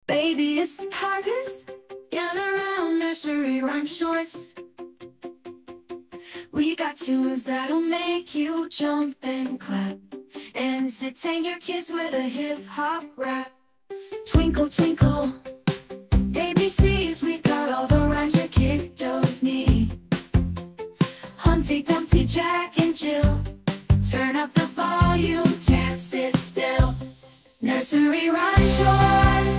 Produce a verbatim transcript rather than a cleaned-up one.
Baby, it's tigers, gather round nursery rhyme shorts. We got tunes that'll make you jump and clap, and entertain your kids with a hip-hop rap. Twinkle, twinkle, A B Cs, we got all the rhymes your kiddos need. Humpty Dumpty, Jack and Jill, turn up the volume, can't sit still. Nursery rhyme shorts.